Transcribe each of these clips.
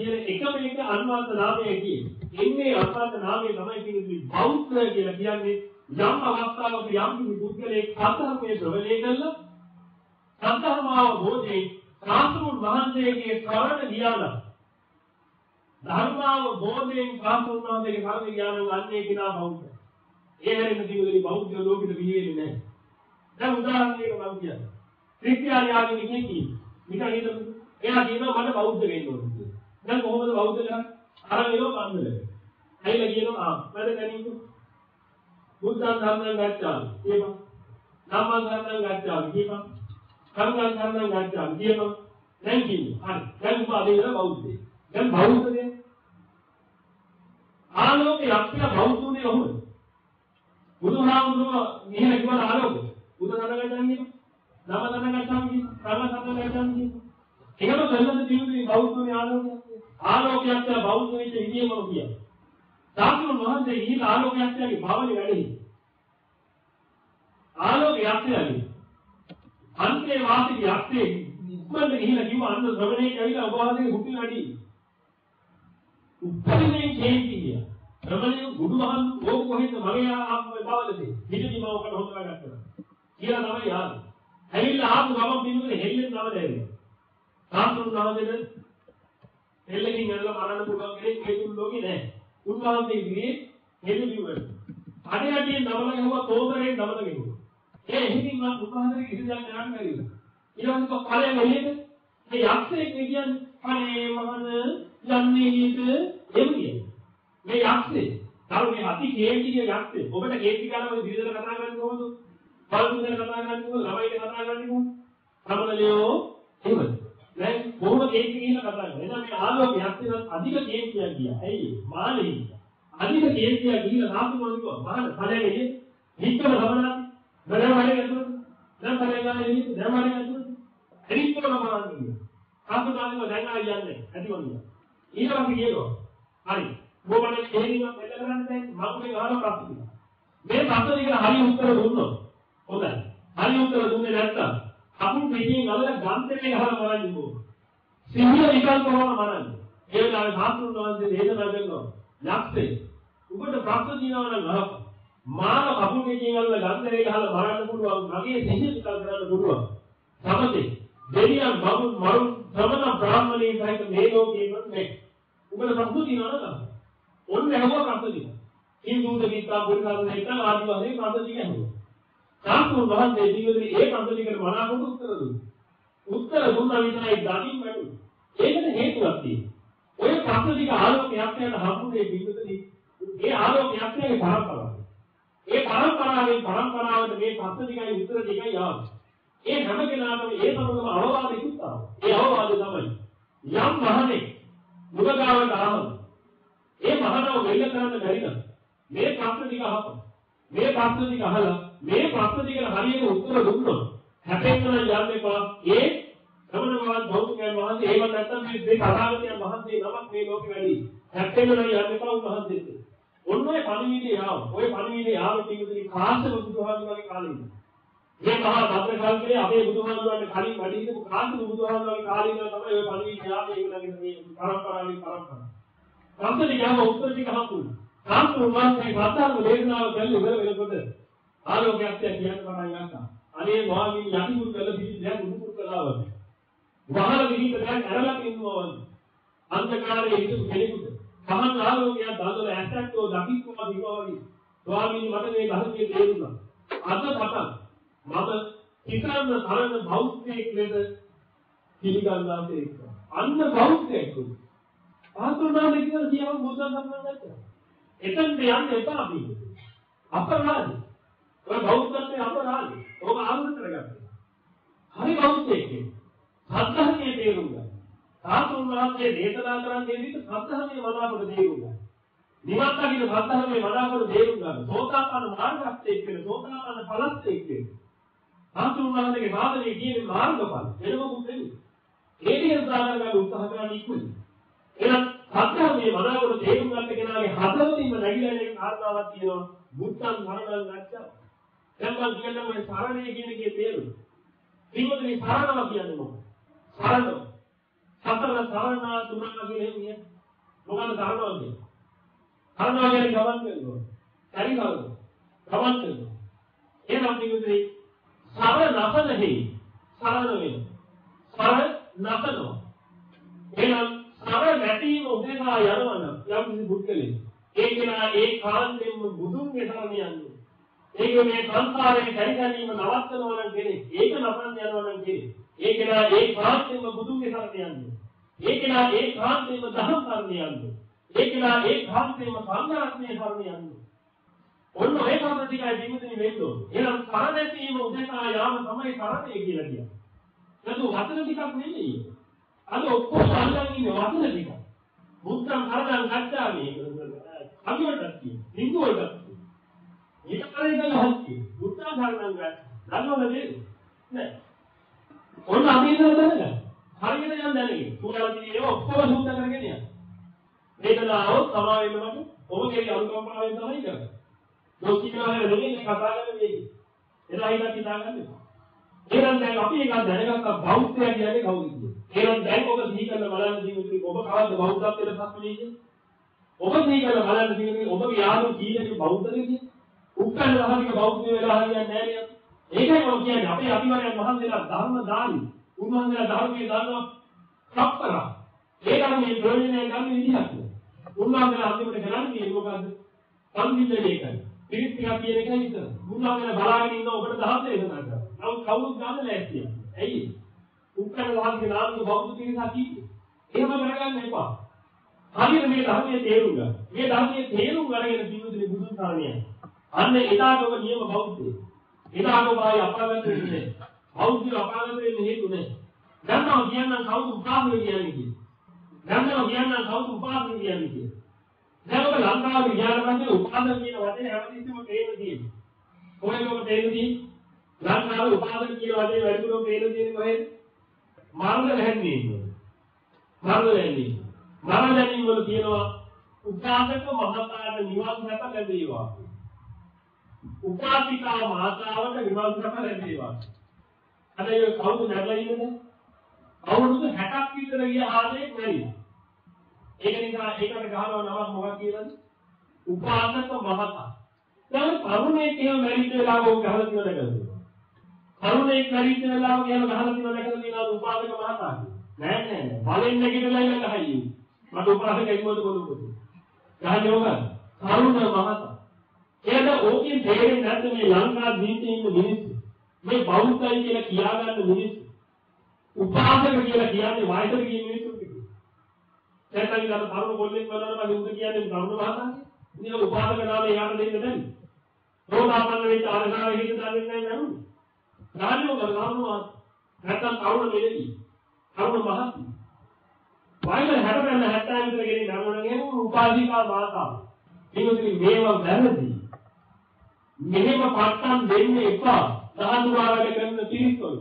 කියන එකම එක අනුවාද නාමය කියන්නේ. එන්නේ අනුවාද නාමය තමයි කියන්නේ බෞද්ධ කියලා කියන්නේ යම් අවස්ථාවක යම් කිසි පුද්ගලයෙක් සත්‍යමයේ ශ්‍රවණය කළා සත්‍යමාව බෝධි සාස්ත්‍රුන් වහන්සේගේ ශ්‍රවණ ඥාන ධර්මාව බෝධියෙන් සාස්ත්‍රුන් වහන්සේගේ ශ්‍රවණ ඥාන අන්නේ කිනා බෞද්ධ. ඒ හැරෙන්න දිනුනේ බෞද්ධ ලෝකෙට පිළිවෙන්නේ නැහැ. දැන් උදාහරණයකට මම කියන්නේ. ක්‍රිස්තියානි ආගමේ කියන්නේ නිකන් හිතමු. එයා කියනවා මට බෞද්ධ වෙන්න ඕනේ කියලා. දැන් කොහොමද බෞද්ධ කරන්නේ? අර වෙනවා පන්දලට. ඇයිලා කියනවා මම දැනින්න බුද්ධං ධම්මං ගච්ඡාමි කියපන්. ධම්මං ධම්මං ගච්ඡාමි කියපන්. සංඝං ධම්මං ගච්ඡාමි කියපන්. දැන් කියන්නේ. හරි. දැන් උපාදේ වෙන බෞද්ධය. දැන් බෞද්ධය ආලෝකයක් කියලා බෞද්ධුනේ කොහොමද? බුදුහාමුදුරුවෝ මෙහෙම කිව්වන ආලෝකය. බුදු දනගච්ඡාමි කියපන්. ධම්ම දනගච්ඡාමි කියපන්. සංඝ දනගච්ඡාමි කියපන්. එහෙම කළොත් දිනුනේ බෞද්ධුනේ ආලෝකයක්. ආලෝකයක් කියලා බෞද්ධ වෙච්ච විදියම කියන්නේ. සාස්ත්‍රුන් වහන්සේ ඊට ආලෝකයක් කියන්නේ භවලි වැඩේ. ආලෝකයක් කියන්නේ අන්තේ වාසික යක්ෂේ ඉක්මනට ගිහිලා කිව්ව අන්න ශ්‍රවණේ කැවිලා ඔබ වහන්සේගේ හුටි වැඩි. උත්තරීනේ කේන්තිය. ශ්‍රවණේ බුදු වහන්සේ ඕක කොහෙන්ද මගේ ආත්මවලදී හිතේ මම ඔකට හොඳ වැඩක් කරා. කියලා තමයි යාළුවා. ඇවිල්ලා ආපු ගමන් බින්දුනේ හෙල්ලෙන් නම දැරියා. සාස්ත්‍රුන් වහන්සේට හෙල්ලකින් ඇදලා මරන්න පුළුවන් කෙනෙක් මේ තුන් ලෝකේ නැහැ. උන්වහන්සේ ඉන්නේ හෙළුවිවර. අඩේටින් නමල ගහුවා තෝතරේ නමල ගහුවා. ඒ හිතින් මම උන්වහන්සේගේ ඉතිරියක් ඥාන බැරිද. ඊළඟට කලයන් එළියද මේ යක්ෂයෙක් කියන්නේ අනේ මහන යන්නේ හිත එන්නේ. මේ යක්ෂේ තව මේ අති කේන්තිගේ යක්ෂේ. ඔබට කේන්ති ගානවල විදිහට කතා කරන්නේ කොහොමද? බලුන්දර කතා කරන්නේ කොහොමද? ළමයිට කතා කරන්නේ කොහොමද? සමනලියෝ එහෙමද? දැන් කොහොමද කේන්ති කියලා කතා කරන්නේ? එහෙනම් මේ ආලෝකයක් යක්ෂේ අධික කේන්තියක් ගියා. ඇයි? මානෙයි. අධික කේන්තියක් ගිහිල්ලා නාතු මොනිකෝ මහන කලයේ හිතවල සමනාති. බරවලේ ඇතුළත දැන් පරිගානේ දැන් ඇතුළත එරිප්පල මරන්නේ. කාතුනාලිව දැන් ආ යන්නේ ඇතිවන්නේ. ඊළඟට කියනවා. හරි. මොබලේ හේනිව මෙල්ල කරන්නේ මම මේ ගාන ප්‍රශ්න. මේ ප්‍රශ්න දිගට හරි උත්තර දුන්නොත් හොඳයි. හරි උත්තර දුන්නේ නැත්නම් අපුන් පිටින් ගලලා ගන්තේ ගහලා මරන්නේ ඕක. සිහිය විකල්ප වුණා මරන්නේ. ඒ වෙලාවේ සාස්ත්‍රුන් වහන්සේ දේශනා කරනවා. යක්ෂේ උඹට ප්‍රශ්න දිනනවා නම් අහපන්. මාන කපුන් පිටින් ගලලා ගන්තේ ගහලා මරන්න පුළුවන්. මගේ සිහිය විකල්ප කරන්න පුළුවන්. සමතේ දෙවියන් බබුන් මරුන් සමන බ්‍රාහ්මණේ සහිත මේ ලෝකේවත් නැහැ. උඹට ප්‍රශ්න දිනනවා නම් ඔන්න හැමෝම ප්‍රශ්න දිනනවා. හින්දුන්ට විස්සා පුරිසාරණ එක ආදිවාසී ප්‍රශ්න දිනනවා. සාස්ත්‍රුන් වහන්සේ ජීවිතේ ඒ ප්‍රශ්න දිකට මනාකොට උත්තර දුන්නා. උත්තර දුන්නා විතරයි දකින් වැටුනේ. ඒකට හේතුවක් තියෙනවා. ඔය ප්‍රශ්න දික ආලෝකයක් යන හම්බුනේ ජීවිතේ ඒ ආලෝකයක් යන පරම්පරාව. ඒ පරම්පරාවට මේ ප්‍රශ්න දිකයි උත්තර දිකයි ආවේ. ඒ හැම කෙනාටම ඒ සමගම අවවාදයකුත් ආවා. ඒ අවවාදය තමයි යම් මහණෙක් මුගගාවට ආවම ඒ මහණව වෙල්ල කරන්න බැරි නම් මේ ප්‍රශ්න ටික අහපන්. මේ ප්‍රශ්න ටික අහලා මේ ප්‍රශ්න ටිකට හරියට උත්තර දුන්නොත් හැපෙන්න යන්න එපා. ඒ සමනවාද බෞද්ධයන් වහන්සේ ඒව නැත්තම් මේ කතාවකියන් වහන්සේ නමක් මේ ලෝකෙ වැඩි. හැපෙන්න යන්න එපා උන්වහන්සේට. ඔන්න ඔය පණිවිඩය ආවා. ඔය පණිවිඩය ආව කිව්වදී කාශ්‍යප බුදුහාමුදුරගේ කාලේ. මේ මහා භද්‍රකාලේ අපේ බුදුහාමුදුරන්ට කලින් වැඩි හිටපු කාශ්‍යප බුදුහාමුදුරගේ කාලේ ඉඳලා තමයි ඔය පණිවිඩය ආවේ. ඒගොල්ලන්ගේ මේ පරම්පරාව. සම්පූර්ණ යාම උත්තර ටික හම්බුනේ. සාස්ත්‍රුන් වහන්සේ සත්‍යම දේශනාව කළේ ඉවර වෙනකොට ආලෝකයක් කියන්න පටන් ගත්තා. අනේ මාගේ යටිමුත් කළ පිටි දැන් උඩුකුරු කළා වගේ. වහල විහිිත දැන් ඇරලා ඉන්නවා වගේ. අන්ධකාරයේ හිටපු කෙනෙකුට සමන් ආලෝකයක් දාලා ඇත්තටෝ දකින්නවා දිනවා වගේ. ස්වාමීන් මට මේ ධර්මයේ තේරුණා. අද පටන් මම හිතන්න තරන බෞද්ධයෙක් ලෙස පිළිගන්නාසේ එක්ක. අන්න බෞද්ධයෙක් වුණා. ආතුනාද කියලා කියව බුද්ධ ධර්මයෙන් නැත්නම්. එතෙන්ට යන්න එපා අපි. අපරාධ. ඔය බෞද්ධත්වයේ අපරාධ. ඔබ ආවුත් කරගන්න. හරි බෞද්ධයෙක්. සත්‍යයේ තේරුම් ගන්න. සාතුන් වහන්සේ දේශනා කරන්නේ විදිහට සත්‍යයේ වදාපොට තේරුම් ගන්න. නිවත්තකින් සත්‍යයේ වදාපොට තේරුම් ගන්න. සෝතාපන්න මාර්ගස්ත එක්කෙන සෝතාපන්න ඵලස්ත එක්කෙන. සාතුන් වහන්සේගේ වාදනයේ කියන්නේ මාර්ගඵල. වෙන මොකුත් නෙමෙයි. ඒ දේ උදාහරණ ගන්න උත්සාහ කරන්න ඉක්මනට. එහෙනම් සත්‍යයේ වදාපොට තේරුම් ගන්න කෙනාගේ හදවතින්ම නැగిලා යන කාරණාවක් තියෙනවා. බුද්ධං සරණං ගච්ඡා. දැන් මම කියන්නේ මේ සරණේ කියන එකේ තේරුම. ඊමොතේ සරණව කියන්නේ මොකක්ද? සරණ. සතර සරණා තුනනා කියලා කියන්නේ මොකද සරණවා කියන්නේ? සරණවා කියන්නේ ගමන් කරනවා. හරි කවුද? ගමන් කරනවා. එහෙනම් මේකේ සර නපනෙහි සරණ වෙනවා. සර නපනවා. එහෙනම් සර නැතිව උදේසා යනවනම් යම් කිසි බුද්ධලෙක් ඒකේනා ඒ කාන්තෙන්ම බුදුන්ගේ සරණ යන්නේ. ඒක මේ සංසාරේ පරිගැනීම නවත්තනවා නම් කෙනෙක් ඒක නපන්න යනවා නම් කෙනෙක් ඒකේනා ඒ කාන්තෙන්ම බුදුන්ගේ සරණ යන්නේ. ඒකේනා ඒ කාන්තෙන්ම ධර්ම සරණ යන්නේ. ඒකේනා ඒ කාන්තෙන්ම සංඝරත්නයේ සරණ යන්නේ. ඔන්න ඒ කාන්ත ටිකයි ජීවිතේ වෙන්නේ. එහෙනම් සරණ නැතිව උදේසා යාම තමයි සරණේ කියලා කියන්නේ. නේද? වචන ටිකක් නෙමෙයි. අද ඔක්කොම අල්ලන් ඉන්නේ වචන ටික. බුද්ධං කරදන් ගච්ඡාමි. අගිවටත් කියන්නේ. නිගුවටත් කියන්නේ. ඒක කරේ ගලහක් කියන්නේ. බුද්ධං කරදන් ගච්ඡ. දන්නවද නෑ. ඔන්න අපි ඉතල දැනගන්න. හරියට යන්න දැනගෙන. සූරාවදී ඒව ඔක්කොම සූත්‍ර කරගෙන යන්න. වේදනාව සමා වෙන්න මට ඔබගේ අනුකම්පාවෙන් තමයි කරන්නේ. ලෝකිකාවේ නෙමෙයි කතා කරන්නේ මේක. එදා හිතා හිතාගන්න. එහෙනම් දැන් අපි එකක් දැනගත්තා බෞද්ධය කියන්නේ කවුද කියලා. එහෙනම් දැන් ඔබ සිහි කරලා බලන්න දිනුනේ ඔබ කවද්ද බෞද්ධත්වයට පත් වෙන්නේ කියන්නේ? ඔබ සිහි කරලා බලන්න දිනුනේ ඔබගේ යාළුවෝ කීයක බෞද්ධද කියන්නේ? උත්කල රහතික බෞද්ධ වෙලා හරියන්නේ නැහැ නේද? ඒකයි මම කියන්නේ අපේ අතිවරයන් වහන්සේලා ධර්ම දානි. උන්වහන්සේලා ධර්මයේ දානවා සප්පරා. ඒකම මේ ප්‍රයෝජනය ගන්න විදිහක්. උන්වහන්සේලා අන්තිමට කරන්නේ මොකද්ද? සම්පූර්ණයෙන් ඒකයි. පිළිත් ටිකක් කියන එකයි විතර. උන්වහන්සේලා බලාගෙන ඉන්න ඔබට දහම් දේශනා කරනවා. නමුත් කවුරුත් ගන්න ලෑස්තියි. ඇයි? උත්කල රහතික නාමක බෞද්ධ පිරිසක් කිව්වේ. එහෙම කරගන්න එපා. හරියට මේ ධර්මයේ තේරුම් ගන්න. මේ ධර්මයේ තේරුම් ගන්නගෙන ජීවිතේ බුදුන් සරණියයි. අන්න එදාට ඔබ නියම බෞද්ධයෙක්. එදාට ඔබ ආයි අපාගත වෙන්නේ නැහැ. බෞද්ධ අපාගත වෙන්නේ හේතු නැහැ. ගන්නවා කියනනම් කවුද උපාසක කියන්නේ කියලා. ගන්නවා කියනනම් කවුද උපාසක කියන්නේ කියලා. දැන් ඔබ ලංකාවේ ගියාට පස්සේ උපාසක කියන වචනේ හැමතිස්සෙම තේරෙන්නේ තියෙන්නේ. කොහෙද ඔබ තේරෙන්නේ? ලංකාවේ උපාසක කියන වචනේ වැඩිපුරම තේරෙන්නේ කොහෙද? මරණ ලැහැන්නේ ඉන්නේ. මරණ ලැහැන්නේ. මරණ ලැහැන්නේ වල කියනවා උපාසක මහතාට නිවන් සැප ලැබේවා. උපාසිකා මාතාවට නිවන් සැප ලැබේවා. අද ඒ කවුද නැරලා ඉන්නද? අවුරුදු 60ක් විතර ගිය ආලේ නැරිලා. ඒක නිසා ඒකට ගහනවා නමක් මොකක්ද කියලාද? උපාසක මහතා. දැන් තරුණයෙක් එහෙම මැරිච්ච වෙලාව උන් ගහලා තියෙනවද නැද්ද? තරුණයෙක් මැරිච්ච වෙලාව එහෙම ගහලා තියෙනවද නැද්ද කියනවා උපාසක මහතා. නෑ නෑ. බලෙන් නැගිටලා ඉන්න ගහයි. මට උපාසකයෙක් මොකද කොහොමද? ගහන්නේ මොකද? තරුණ මහතා. එයාට ඕකෙන් තේරෙන්නේ නැද්ද මේ ලංකා දීපේ ඉන්න මිනිස්සු? මේ බෞද්ධයි කියලා කියාගන්න මිනිස්සු. උපාසක කියලා කියන්නේ වයසට ගිය මිනිස්සු ටික. දැන් අර තරුණ කොල්ලෙක් වුණාම මම උඹ කියන්නේ තරුණ මහතාගේ. ඉතින් උපාසක නාමය යාට දෙන්න බැරි. රෝදාපන්න වෙච්ච ආරසාවෙ හිත දාන්නේ නැහැ නේද? ගානියෝ කරනවා නැත්තම් තරුණ මෙලෙකි. තරුණ මහත්. වයස 60 වෙන 70 විතර ගෙනින් නරවනගෙන උපාසිකා මාතාව. මේකේ මේව වැරදි. මෙහෙම පට්ටම් දෙන්නේ එපා. දහතුරාවල කරන තීර්ථවල.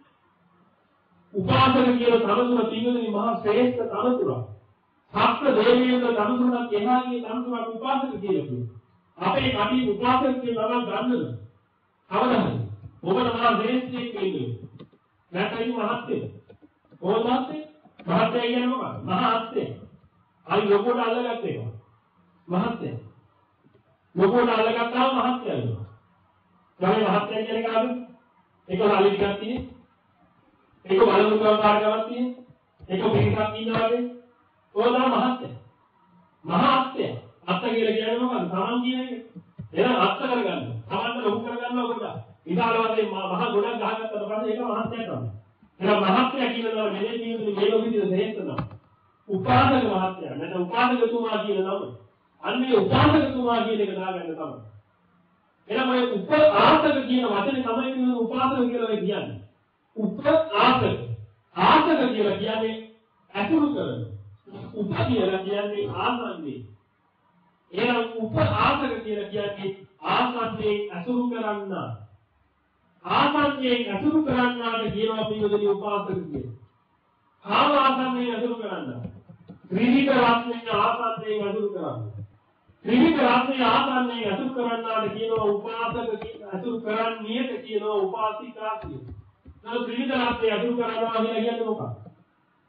උපාසක කියන තනතුර තියෙන්නේ මහා ශ්‍රේෂ්ඨ තනතුරක්. සත්‍ය දේවීන්ගේ තනතුරක් එහාගේ තනතුරක් උපාසක කියලා කියනවා. අපේ කටි උපාසක කියන නම ගන්නද? අවදානයි. ඔබට මහා ශ්‍රේෂ්ඨයෙක් වෙන්නේ. නැත්නම් මහත්ය. කොහොමද? මහත්ය කියන්නේ මොකක්ද? මහත්ය. අයි ලොකෝට අල්ලගත්ත එක. මහත්ය. ලොකෝට අල්ලගත්තාම මහත්ය වෙනවා. තමයි මහත්ය කියන්නේ කාද? ඒක හරි ටිකක් තියෙන්නේ. ඒක බලමුකම් කාර්යයක් තියෙන්නේ. ඒක පිටක් ඉන්නවාගේ. ඕලා මහත්ය. මහත්ය. අත්ත කියලා කියන්නේ මොකක්ද? තමන් කියන එක. එහෙනම් අත්ත කරගන්න. තමන්ට ලොකු කරගන්න ඔබට. විශාල වශයෙන් මහ ගොඩක් ගහගත්තට පස්සේ ඒක මහත්ය තමයි. එහෙනම් මහත්ය කියන නම මෙලේ ජීවිතේ මේ ලෝකෙදී දෙහෙන්න. උපාසක මහත්ය. නැත්නම් උපාසකතුමා කියන නම. අන්නේ උපාසකතුමා කියන එක දාගන්න තමයි. එහෙනම් ඔය උපාසක කියන වචනේ තමයි කියන උපාසක කියලා කියන්නේ. ආසක. ආසක කියලා කියන්නේ අසුරු කරන. උප කියලා කියන්නේ ආසන්නේ. එහෙනම් ආසක කියලා කියන්නේ ආසන්නේ අසුරු කරන්න. ආසන්නේ අසුරු කරන්නාට කියනවා පිළිවෙලේ උපාසක කියලා. කාම ආසන්නේ අසුරු කරන්න. ත්‍රිවිධ රත්නයේ ආසන්නේ අසුරු කරන්න. ත්‍රිවිධ රත්නයේ ආසන්නේ අසුරු කරන්නාට කියනවා උපාසක කියලා. අසුරු කරන්නේට කියනවා උපාසිකා කියලා. නමුත් ත්‍රිවිධ රත්නයේ අසුරු කරනවා කියලා කියන්නේ මොකක්ද?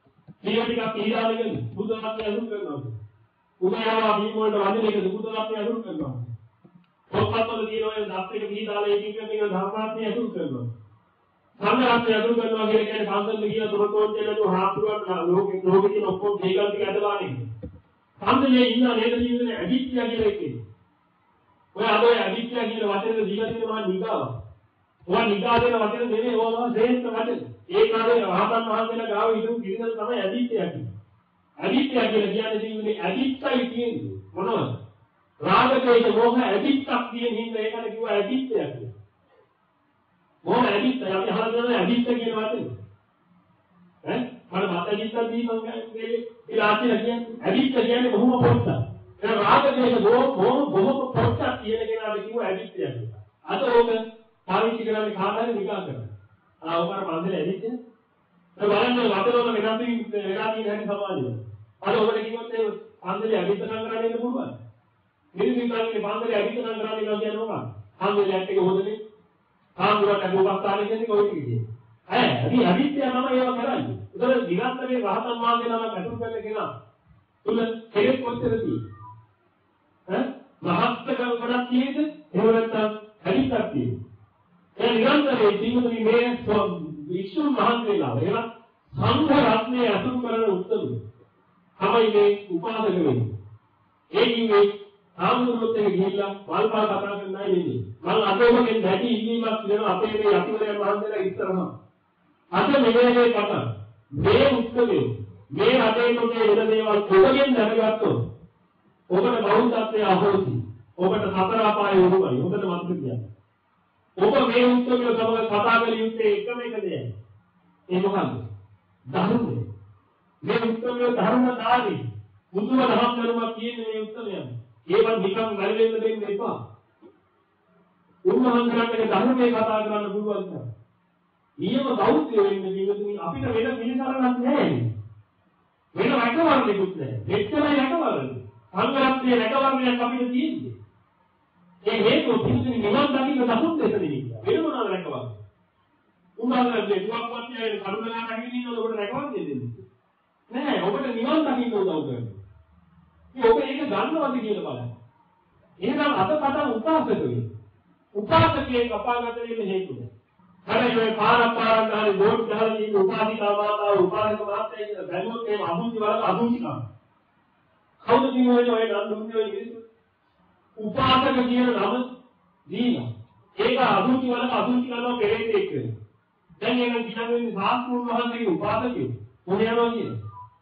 මේ ටිකක් පීඩාවගෙන බුදු රත්නය අඳුන් කරනවා. උදේවා බීම වලට වදින එක බුදු රත්නය අඳුන් කරනවා. පොත්පත්වල තියෙන ඔය දස්තික පීඩාවේ එකින් එක ධර්මාත්මය අඳුන් කරනවා. සංඝරත්නය අඳුන් කරනවා කියන්නේ පන්සල් ගිය දොරටුවෙන් දෙලු හාමුදුරුවෝ ලෝකෙදී ඔක්කොම මේකල් ටික ඇදලානේ. සම්මේ ඉන්න නේද ජීවිතේ ඇදිත්‍ය කියලා එකේ. ඔය අද ඔය ඇදිත්‍ය කියන වචනේ දීලා තියෙනවා නිගාව. ඔය නිගා දෙන වචනේ නෙමෙයි ඕවා ශ්‍රේෂ්ඨ වචන. ඒ කාලේ රහතන් වහන්සේලා ගාව හිටු පිරිසට තමයි ඇදිත්‍ය කියන්නේ. ඇදිත්‍ය කියලා කියන්නේ ජීවිතේ ඇදිත්‍යයි කියන්නේ මොනවද? රාගකේද මොහ ඇදිත්‍යක් කියන හින්දා ඒකට කිව්වා ඇදිත්‍ය කියලා. මොහ ඇදිත්‍ය අපි අහලා තියෙන ඇදිත්‍ය කියන වචනේ. මම මාතජිත්ත දී මම ඉලාසිය කියන්නේ ඇදිත්‍ය කියන්නේ බොහොම පොට්ට. ඒ රාගකේද බොහොම පොට්ට කියන කෙනාට කිව්වා ඇදිත්‍ය කියලා. අද ඕක පාවිච්චි කරන්නේ කාටද නිකන් කරන්නේ. ඔබට පන්සල ඇදිච්ච ඒ බලන්න වතනවල වෙනස් වෙලා තියෙන හැටි සමාජයේ. අර ඔබට කිව්වොත් ඒ පන්සලේ ඇදිච්ච නම් කරන්න ඉන්න පුළුවන්. මිනිස්සුන්ගේ පන්සලේ ඇදිච්ච නම් කරන්න ඉන්නවා කියන්නේ මොකක්ද? පන්සලේ ඇට් එක හොදන්නේ. කාමුරට ගෝපස්ථානෙ කියන්නේ කොයි ටිකද? අපි ඇදිච්ච නම ඒවා කරන්නේ. ඒතර දිගන්තරේ රහතන් වහන්සේ නම කටු කරලා කෙනා. තුල කෙලෙස් කොච්චරද තියෙන්නේ? මහත්කම් ගොඩක් තියෙද? එහෙම නැත්නම් ඇදිච්චක් තියෙද? ඒ නිරන්තරයෙන් ජීවිතේ මේ වික්ෂුන් මහන්සියලා ඒවා සංඝ රත්නයේ අසුන් කරන උත්තරු තමයි මේ උපාසක වෙන්නේ. ඒ කියන්නේ ආමුරුත් එක ගිහිල්ලා වල්පා කතා කරන්නයි වෙන්නේ. මම අතෝමගෙන් දැටි ඉල්ලීමක් දෙනවා අපේ මේ යතිවරයන් වහන්සේලා ඉස්සරහම. අද මෙලේ කතා මේ උත්තරේ මේ රටේ තොටේ වෙන දේවල් පොතෙන් දැනගත්තොත් ඔබට බෞද්ධත්වයේ අහෝසි. ඔබට සතර අපායේ උරුමයි. ඔබට මතක තියාගන්න. ඔබ මේ උත්තරේ සමග කතා කළ යුත්තේ එකම එක දෙයයි. ඒ මොකක්ද? ධර්මය. මේ උත්තරේ ධර්මතාවයි. බුදුම දහම් ධර්ම කියන්නේ මේ උත්තරයයි. ඒවත් නිකන් වැරෙන්න දෙන්න එපා. උන්වහන්සේලාට ධර්මයේ කතා කරන්න පුළුවන් තමයි. නියම බෞද්ධ වෙන්න ජීවිතේ අපිට වෙන පිළිසරණක් නැහැ. වෙන රැකවරණයක්වත් නැහැ. මෙච්චරයි රැකවරණය. සංඝරත්නයේ රැකවරණයක් අපිට තියෙන්නේ. ඒ හේතුව පිළිතුරු නිවන් දකින්න දසුන් දෙසෙන්නේ. වෙන මොනවාද රැකවරණ? උන්වහන්සේ දුක්වත් කියන්නේ කරුණා නැගින්න ඉන්නකොට ඔබට රැකවරණ දෙන්නේ. නෑ ඔබට නිවන් දකින්න උදව් කරන්නේ. ඉතින් ඔබ ඒක ගන්නවද කියලා බලන්න. එහෙනම් අතපතන් උපාසක වෙන්න. උපාසකයේ කපාගත වෙන්න හේතුව. හරියට පාරක් ගානේ බෝඩ් ගහලා ඉන්න උපාසිකා මාතාව උපාසක මාත්‍යා කියන බැලුවොත් එහෙම අමුචි වලක අමුචිකා. කවුද කියන්නේ ඔය නම් දුන්නේ ඔය මිනිස්සු? උපාසක කියන නම දීලා. ඒක අමුචි වලක අමුචි කරනවා කෙරෙන්නේ එක්ක. දැන් එහෙනම් කියන්නේ සාස්ත්‍රුන් වහන්සේගේ උපාසකයෝ මොන යනවා කියන්නේ?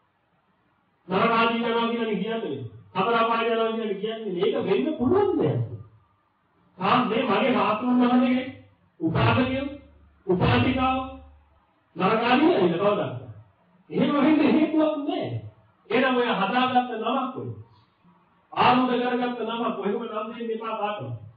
නරකාදී යනවා කියන්නේ හතර අපාය යනවා කියන්නේ මේක වෙන්න පුළුවන් දෙයක්. මේ මගේ සාස්ත්‍රුන් වහන්සේගේ උපාසකයෝ උපාසිකාව නරකාදී නේද කවදාද? එහෙම වෙන්නේ හේතුවක් නෑ. එනම් ඔය හදාගත්ත නමක් ඔය. ආරම්භ කරගත්ත නමක් ඔයකම නම් දෙන්න එපා කාටවත්.